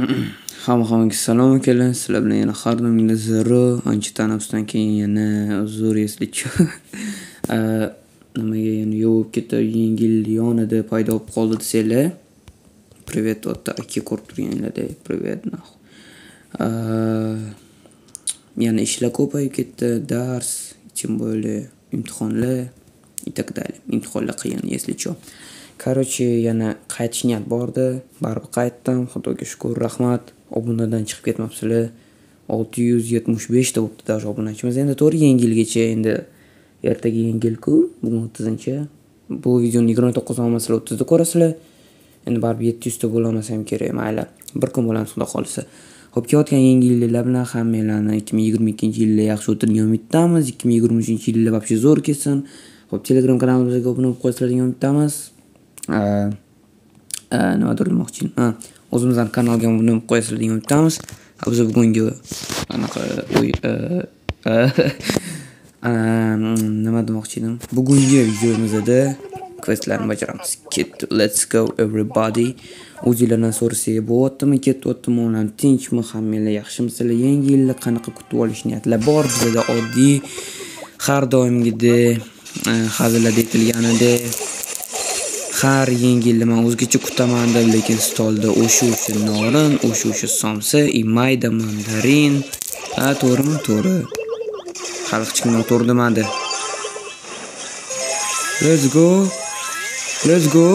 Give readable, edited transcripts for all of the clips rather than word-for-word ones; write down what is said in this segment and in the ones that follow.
Hammaga salom akalar. Sizlar bilan yana har doimgidek Zero. Ancha tanaffusdan keyin yana uzr eslik. Nimaga yana yovib ketdi, yengil yonida paydo bo'lib qoldi desanglar. Привет, вот aka ko'rib turganinglarda, привет nahv. Yana ishlar ko'payib ketdi, dars, tем более imtihonlar и так далее. Imtihonlar qiyin, если что. Короче, yana qaytish niyat bordi. Baribir qaytdim. Xudoga shukr, rahmat. Obunadan chiqib ketmabsizlar. 675 ta bo'libdi даже obunachimiz. Endi to'g'ri yengilgacha, endi ertaga yengil-ku, bugun 30-chi. Bu videoni 29 olmasizlar, 30da ko'rasizlar. Endi baribir 700 ta bo'lmasam kerak, mayli. Bir kun bo'lamiz xudo xolisa. Xo'p, kelayotgan yengilliklar bilan hammalarni 2022-yilda yaxshi o'tirgan umidamiz. 2023-yilda вообще zo'r ketsin. Xo'p, Telegram kanalimizga obuna bo'lib qo'yasizlar degan umidamiz. Nima demoqchiyim? O'zimizning kanalga obuna bo'lib qo'yasizlar degan umidamiz. Biz bugungi anaqa nima demoqchiydim? Bugungi videomizda questlarni bajaramiz. Let's go everybody. O'zinglardan so'rasak bo'lyaptimi, ketyaptimi, ular tinchmi, hammalar yaxshimisizlar? Yangi yilni qanaqa kutib olish niyatlar bor? Bizda oddiy har doimgidek hazillarda aytilganidek har yangi yilni men o'zgacha kutaman deb, lekin stolda o'sha norin, o'sha somsa, mayda mandarin. To'g'rimi? To'g'ri. Xalq hech kim to'g'ri demadi. Let's go. Let's go.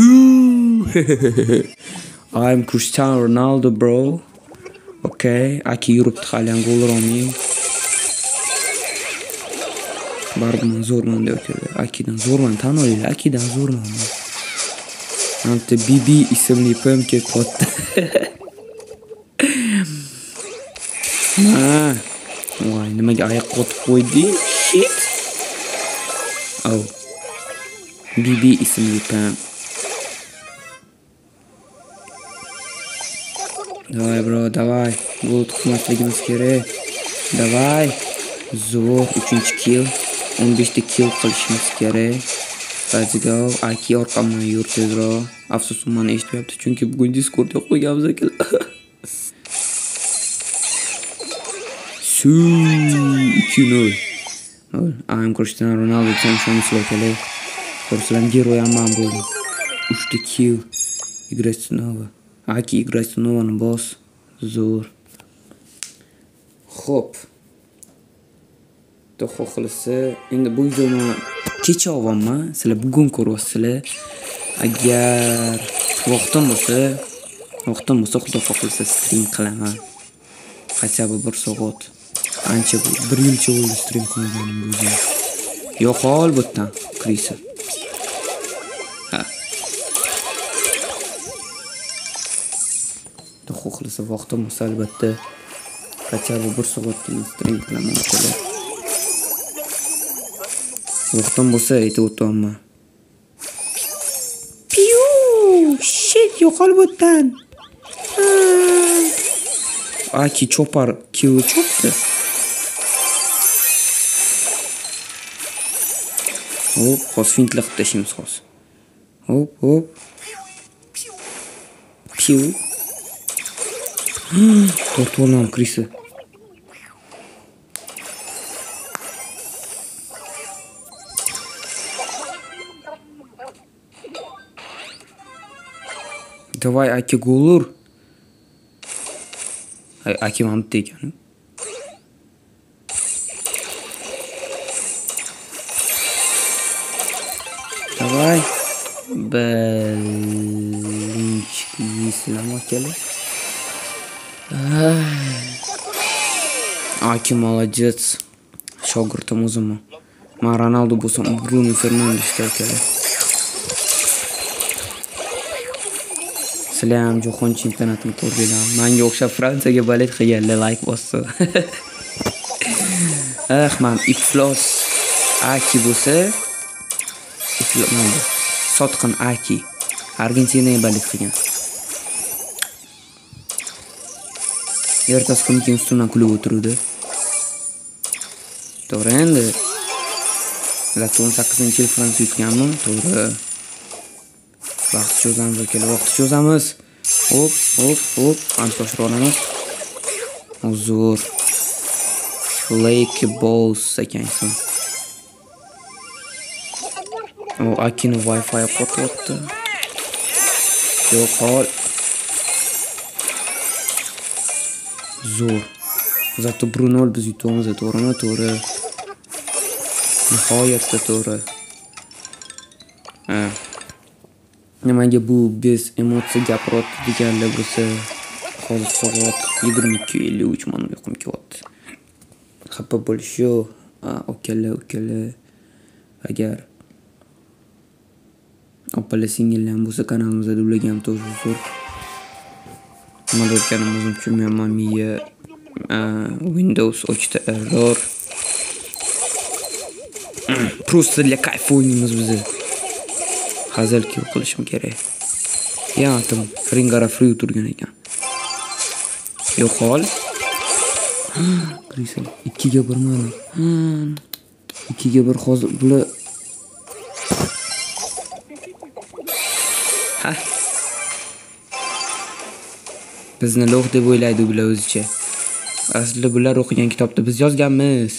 I'm Cristiano Ronaldo, bro. Okay, aki yuribdi hali ham gol urolmay. Baribir zo'rman deb keldi. Akidan zo'rman, tan olinglar, akidan zo'rman. Ante Bibi ismli pm ketyapti. Voy, nimaga oyoqqa otib qo'ydi? Shit. Oh. Bibi ismli pm. Давай, bro, давай. Gol tutmasligimiz kerak. Давай. Zo'r, 3-kill. 15 ta kill qilishimiz kerak. Let's go. Aki orqamdan yur tezroq. Afsus, meni eshitmayapti, chunki bugun Discordga qo'yganmiz akalar. 2-0. I'm Cristiano Ronaldo, sen shunisiz akalar. Ko'rsam geroyamman bo'ldim. 3 ta kill. Играть снова. Aki играть снова на босс. Zo'r. Xo'p. Xohlasa, endi bu videoni kecha olganman. Sizlar bugun ko'ryapsizlar. Agar vaqtim bo'lsa, xudo xohlasa stream qilaman. Хотя бы 1 soat. Ancha bu 1 yilcha bo'ldi stream qilganim o'zim. Yo'qol butdan kirisa. Xudo xohlasa vaqtim bo'lsa albatta хотя бы 1 soat stream qilaman. Vaqtim bo'lsa aytib o'taman. Piu! Shit, yo'qol butdan. Aki chopar kill chopdi. Hop, hozir fintlar qilib tashlaymiz hozir. Hop. Piu. Tortollam krisi. Давай, Аки гулур. Аки мамды ekan. Давай. Блинчики yesizlar akalar. Аки молодец. Shogirdim o'zimman. Men Ronaldo bo'lsam, Bruno Fernandes akalar. Sizlar ham jahon chempionatini ko'rdinglar. Menga o'xshab Fransiyaga balet qilganlar like bosdi. Men iflos Aki bo'lsa, sotqin Aki Argentinaga balet qilgan. Ertasi kuni keyin ustidan kulib o'tirdi. To'g'ri endi. 18-yil Fransiya yutganman, to'g'ri. Vaqt cho'zamiz akalar, vaqt cho'zamiz. Hop, hop, hop. Qancha oshira olamiz? Uzr. Lake Balls ekan ismi. O, Akini Wi-Fi qo'yibdi. Yo'qol. Zo'r. Zato 1-0 biz yutamiz, to'g'rimi? To'g'ri. Nihoyatda to'g'ri. Nimaga bu biz emotsiya gapiryapti deganlar bo'lsa, hozir soat 22:53 mana uyqum kelyapti. Xafa bo'lish yo'q. Ukalar. Agar opalar singillar bo'lsa kanalimizda dublagan тоже zo'r. Nima deyotganimizni tushunmayapman. Miya Windows ochdi error. Просто для кайфа o'ynaymiz biz. Hazil qilishim kerak. Yatim Ringara free turgan ekan. Yo'qol. Krisel 2 ga 1 mana. 2 ga 1 hozir bular. Bizni lo'q deb o'ylaydi bular o'zicha. Aslida bular o'qigan kitobda biz yozganmiz.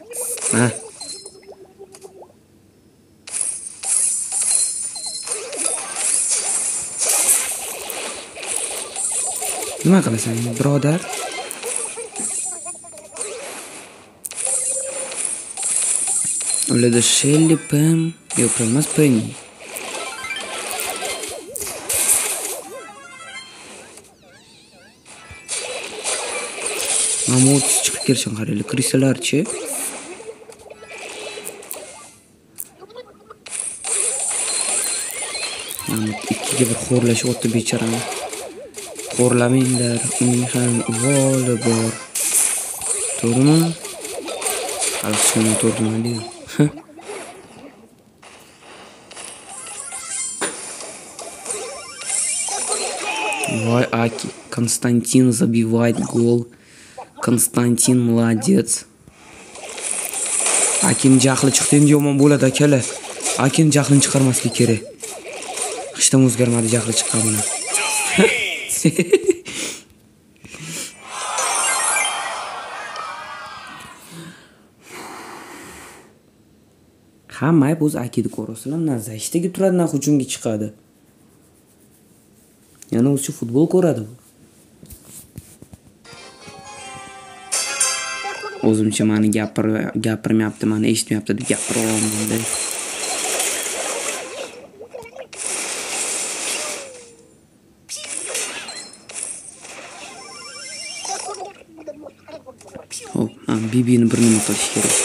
Nima qilasan, birodar? Ularda Shelly Pam, yo'q emas Penny. Mamut chiqib kelishim qaraylik, krisalarchi. Mamut 2 ga 1 xo'rlashyapti bechorani. Xo'rlamanglar, uning ham voli bor. To'g'rimi? Alishni to'g'rimi? Voy Aki, Konstantin забивает гол. Konstantin молодец. Akin jahli chiqdi, endi yomon bo'ladi akalar. Akin jahlini chiqarmaslik kerak. Hech ham o'zgarmadi jahli chiqqanini. Hamma o'z akidi ko'rasizlar, nazashtaga turadi, hujumga chiqadi. Yana o'zi futbol ko'radi. O'zimcha meni gapirmayapti, meni eshitmayapti deb gapiraman. Hop, Bibini bir nima qilish kerak.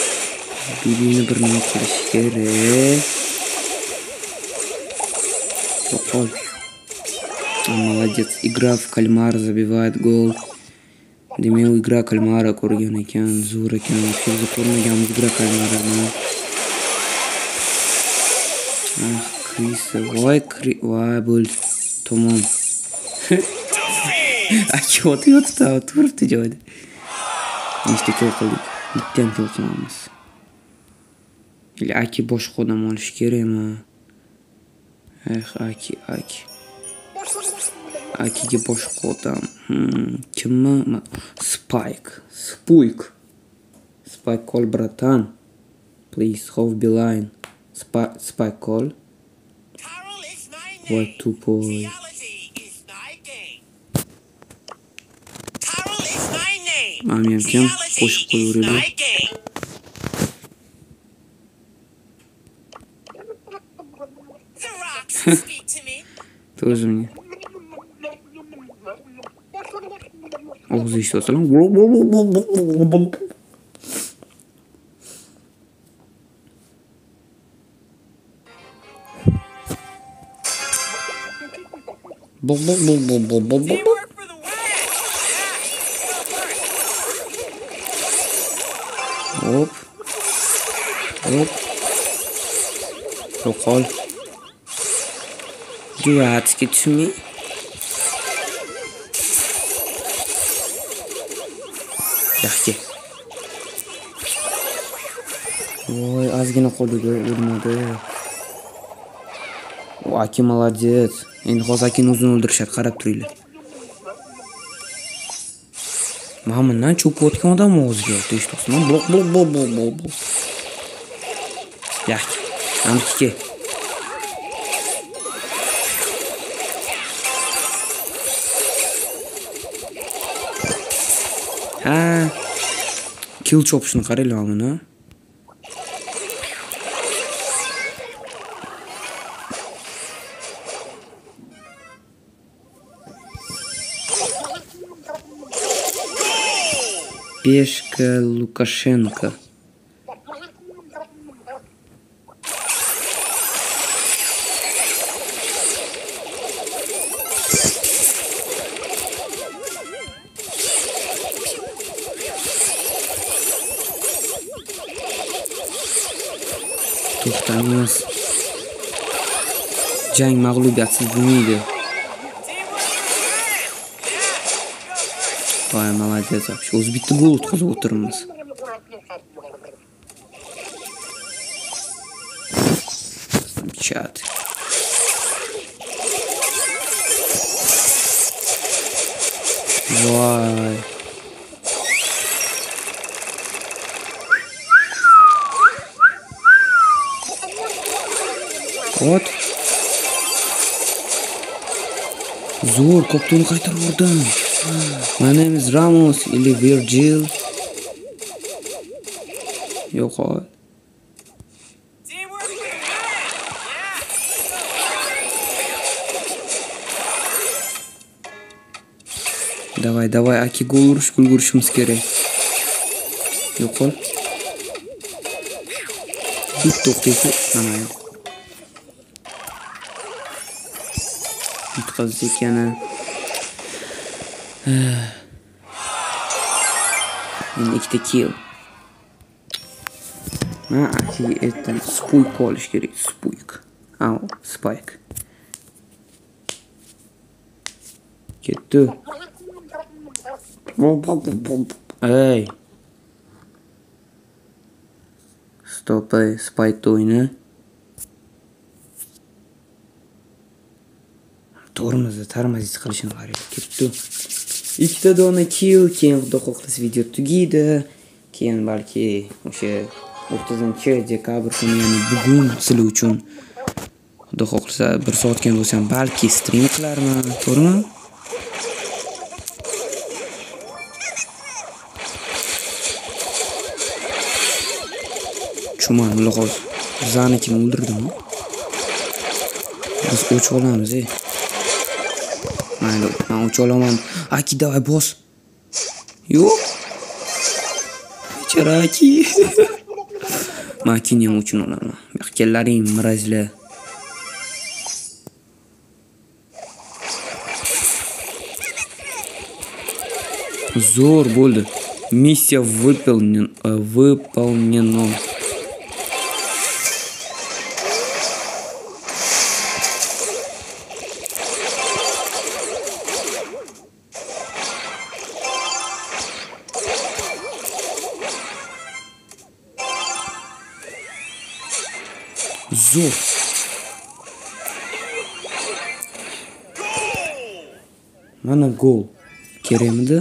Попал. Молодец. Игра в кальмара забивает гол. Демел игра кальмара ko'rgan ekan, zo'r ekan. Вообще ko'rmaganmiz игра кальмара. Krisa, voy bo'l. Tamom. Yotibdi, turibdi joyda. Nechta kill qildik? Bitta kill qilamiz. Aki boshqa odam olish kerakmi? Aki. Akiga boshqa odam. Kimmi? Spike, call bratan. Please, hold the line. Spike call. Voy тупой. Mami ham qo'shib qo'yaveradi. Тоже мне. Og'zi eshitsalam. Hop. Yo'qol. Duratski to me. Yaxshi. Voy, ozgina qoldi, urmadi. Aki молодец. Endi hozir akini o'zini o'ldirishadi, qarab turinglar. Mana bundan cho'pib o'tgan odam o'ziga eshitibsizmi? Blok. Yaxshi. Amtiki. Ha. Kill chopishni qaranglar buni. Пешка Лукашенко. To'xtamas. Jang mag'lubiyatsiz bo'lmaydi. Voy, молодец. O'zi bitta gol o'tkazib o'tiribmiz. Chat. Voy. What? Zo'r koptoni qaytarib yubordim. My name is Ramos или Virgil. Yo'q. Давай, Aki gol urishimiz kerak. Yo'q. Bitta to'xtaysa, mana. Yutqazdik yana. Endi ikkita kill. Aki ertan spuyk olish kerak, spuyk. Spike. Ketdi. Ey. Stop, spike o'yini. To'g'rimizni tarmazit qilishini qaraylik. Ketdi. Ikkita dona kill, keyin xudo xohlasa video tugaydi. Keyin balki o'sha 30-dekabr kuni, ya'ni bugun sizlar uchun xudo xohlasa 1 soatga bo'lsa ham balki stream qilarman, to'g'rimi? Chuma, muloqot. Bizani kim o'ldirdimi? Biz o'ch olamiz, Mayli, men o'ch olaman. Aki, davay boss. Yo'q. Bechara Aki. Men Akini ham o'chini olaman. Yaxkellaring mirazlar. Zo'r bo'ldi. Missiya выполнено. Zo'r. Mana gol. Kerakmidi?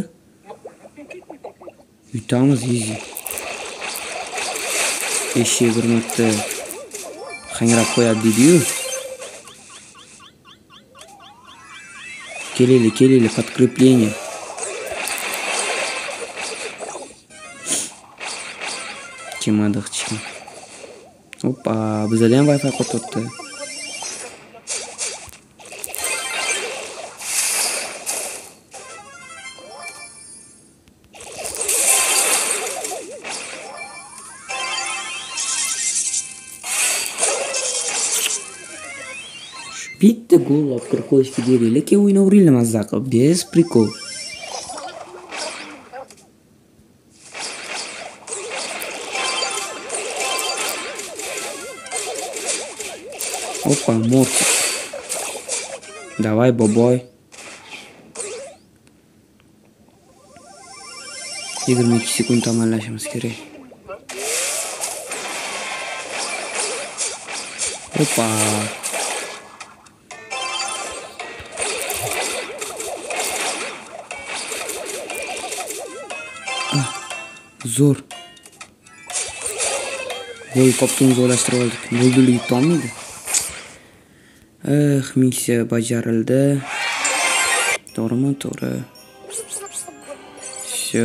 Yutamiz easy. Eshik bir marta hangrab qo'yadi deydi-yu. Keleli, подкрепление. Kemadixchi. Опа, bizda ham Wi-Fi qo'yibdi. Bitta gol olib kirib qo'yishga kerak, keyin o'ynaveringlar mazza qilib, bez prikol. Опа, Мортис. Давай, бобой. 22 sekund tamomlashimiz kerak. Опа. Zo'r. Voy, qopqani zo'rlashtirib oldik. Bo'ldi, yutolmaydi. Missiya bajarildi. To'g'rimi? To'g'ri. Всё.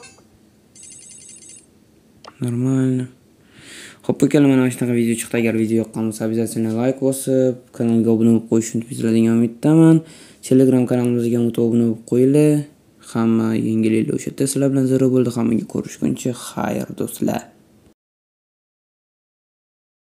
Нормально. Xo'p, akalar, mana shunaqa video chiqdi. Agar video yoqqan bo'lsa, обязательно like bosib, kanalga obuna bo'lib qo'yishni unutmanglar degan umiddaman. Telegram kanalimizga mutlaqo obuna bo'lib qo'yinglar. Hamma yangiliklar o'sha yerda sizlar bilan zarur bo'ldi. Hammaga ko'rishguncha xayr do'stlar.